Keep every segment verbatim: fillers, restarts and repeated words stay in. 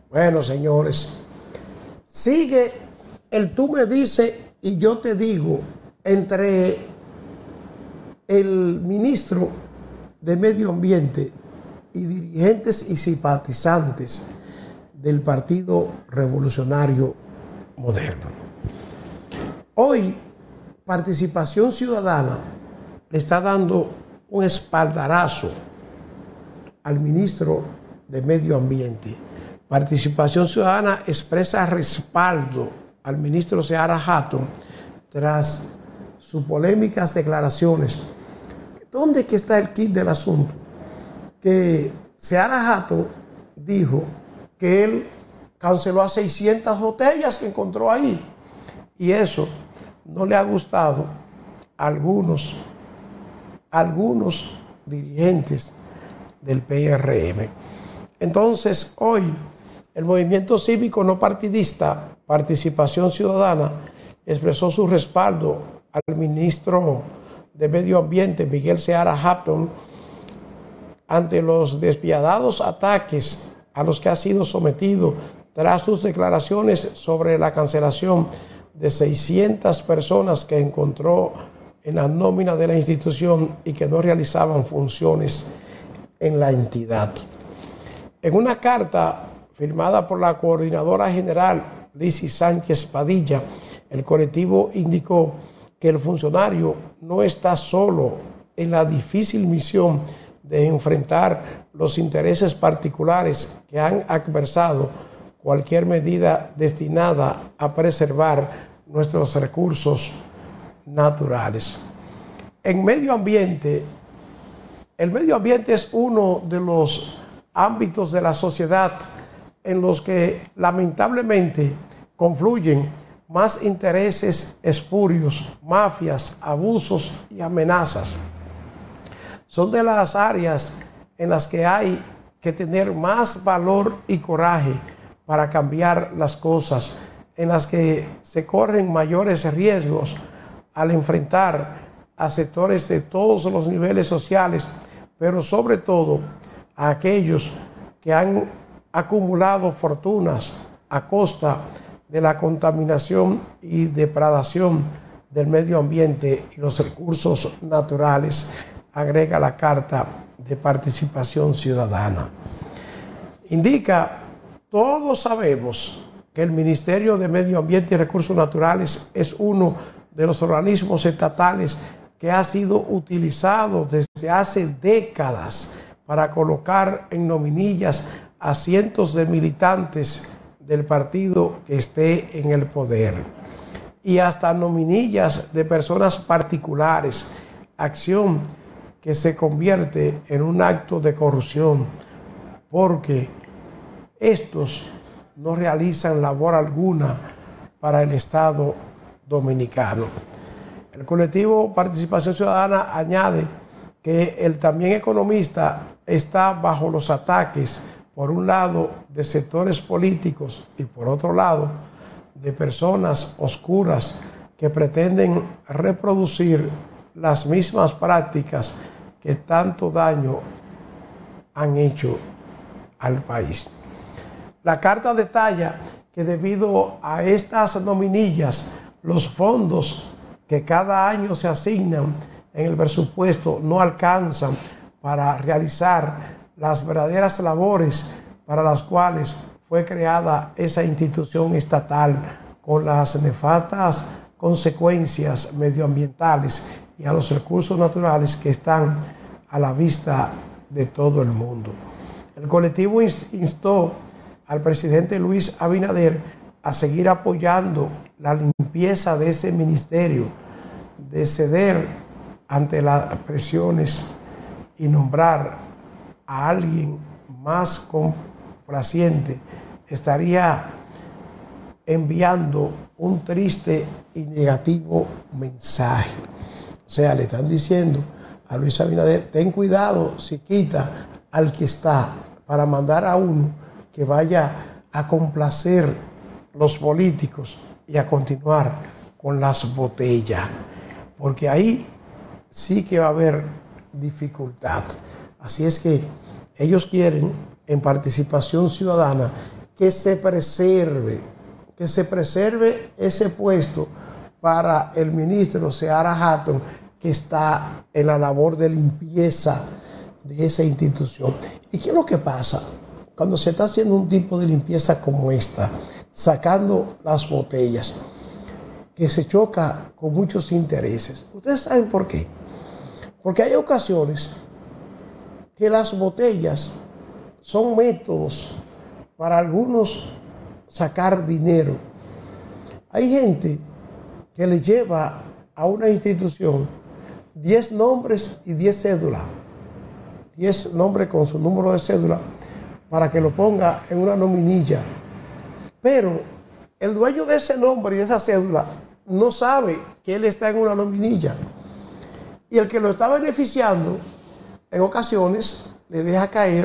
Bueno, señores, sigue el tú me dices y yo te digo entre el ministro de Medio Ambiente y dirigentes y simpatizantes del Partido Revolucionario Moderno. Hoy, Participación Ciudadana le está dando un espaldarazo al ministro de Medio Ambiente. Participación Ciudadana expresa respaldo al ministro Seara Hatton tras sus polémicas declaraciones. ¿Dónde que está el kit del asunto? Que Seara Hatton dijo que él canceló a seiscientas botellas que encontró ahí. Y eso no le ha gustado a algunos, algunos dirigentes del P R M. Entonces, hoy, el movimiento cívico no partidista, Participación Ciudadana, expresó su respaldo al ministro de Medio Ambiente, Miguel Seara Hatton, ante los despiadados ataques a los que ha sido sometido tras sus declaraciones sobre la cancelación de seiscientas personas que encontró en la nómina de la institución y que no realizaban funciones en la entidad. En una carta firmada por la coordinadora general Lizy Sánchez Padilla, el colectivo indicó que el funcionario no está solo en la difícil misión de enfrentar los intereses particulares que han adversado cualquier medida destinada a preservar nuestros recursos naturales. En medio ambiente, el medio ambiente es uno de los ámbitos de la sociedad en los que lamentablemente confluyen más intereses espurios, mafias, abusos y amenazas. Son de las áreas en las que hay que tener más valor y coraje para cambiar las cosas, en las que se corren mayores riesgos al enfrentar a sectores de todos los niveles sociales, pero sobre todo a aquellos que han acumulado fortunas a costa de la contaminación y depredación del medio ambiente y los recursos naturales, agrega la Carta de Participación Ciudadana. Indica, todos sabemos que el Ministerio de Medio Ambiente y Recursos Naturales es uno de los organismos estatales que ha sido utilizado desde hace décadas para colocar en nominillas a cientos de militantes del partido que esté en el poder y hasta nominillas de personas particulares, acción que se convierte en un acto de corrupción porque estos no realizan labor alguna para el Estado dominicano. El colectivo Participación Ciudadana añade que el también economista está bajo los ataques, por un lado, de sectores políticos y por otro lado, de personas oscuras que pretenden reproducir las mismas prácticas que tanto daño han hecho al país. La carta detalla que debido a estas nominillas, los fondos que cada año se asignan en el presupuesto no alcanzan para realizar las verdaderas labores para las cuales fue creada esa institución estatal, con las nefastas consecuencias medioambientales y a los recursos naturales que están a la vista de todo el mundo. El colectivo instó al presidente Luis Abinader a seguir apoyando la limpieza de ese ministerio, de ceder ante las presiones y nombrar a alguien más complaciente estaría enviando un triste y negativo mensaje. O sea, le están diciendo a Luis Abinader, ten cuidado si quita al que está para mandar a uno que vaya a complacer los políticos y a continuar con las botellas, porque ahí sí que va a haber dificultad. Así es que ellos quieren, en Participación Ciudadana, que se preserve, que se preserve ese puesto para el ministro Seara Hatton, que está en la labor de limpieza de esa institución. ¿Y qué es lo que pasa cuando se está haciendo un tipo de limpieza como esta, sacando las botellas, que se choca con muchos intereses? Ustedes saben por qué. Porque hay ocasiones que las botellas son métodos para algunos sacar dinero. Hay gente que le lleva a una institución diez nombres y diez cédulas. diez nombres con su número de cédula para que lo ponga en una nominilla. Pero el dueño de ese nombre y de esa cédula no sabe que él está en una nominilla. Y el que lo está beneficiando, en ocasiones, le deja caer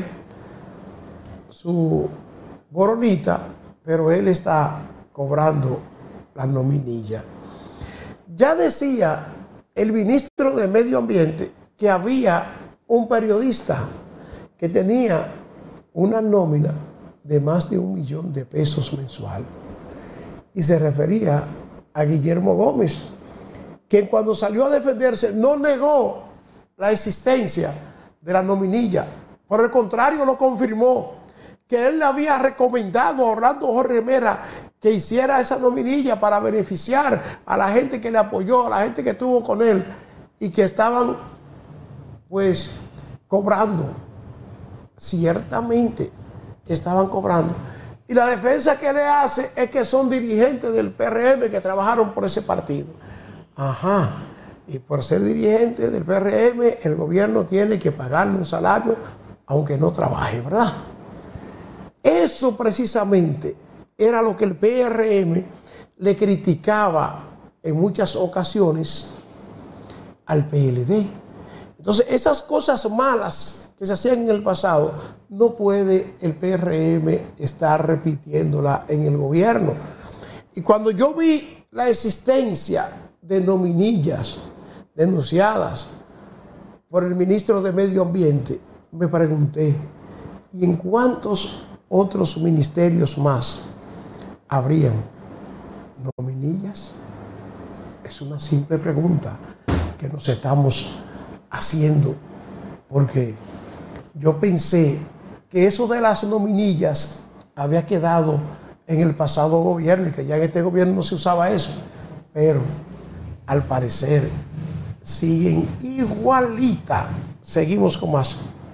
su boronita, pero él está cobrando la nominilla. Ya decía el ministro de Medio Ambiente que había un periodista que tenía una nómina de más de un millón de pesos mensual. Y se refería a Guillermo Gómez, que cuando salió a defenderse no negó la existencia de la nominilla. Por el contrario, lo confirmó, que él le había recomendado a Orlando Jorge Mera que hiciera esa nominilla para beneficiar a la gente que le apoyó, a la gente que estuvo con él y que estaban pues cobrando. Ciertamente estaban cobrando. Y la defensa que le hace es que son dirigentes del P R M que trabajaron por ese partido. Ajá. Y por ser dirigente del P R M, el gobierno tiene que pagarle un salario aunque no trabaje, ¿verdad? Eso precisamente era lo que el P R M le criticaba en muchas ocasiones al P L D. Entonces, esas cosas malas que se hacían en el pasado, no puede el P R M estar repitiéndola en el gobierno. Y cuando yo vi la existencia de nominillas denunciadas por el ministro de Medio Ambiente, me pregunté, ¿y en cuántos otros ministerios más habrían nominillas? Es una simple pregunta que nos estamos haciendo, porque yo pensé que eso de las nominillas había quedado en el pasado gobierno y que ya en este gobierno no se usaba eso, pero al parecer siguen igualita. Seguimos con más.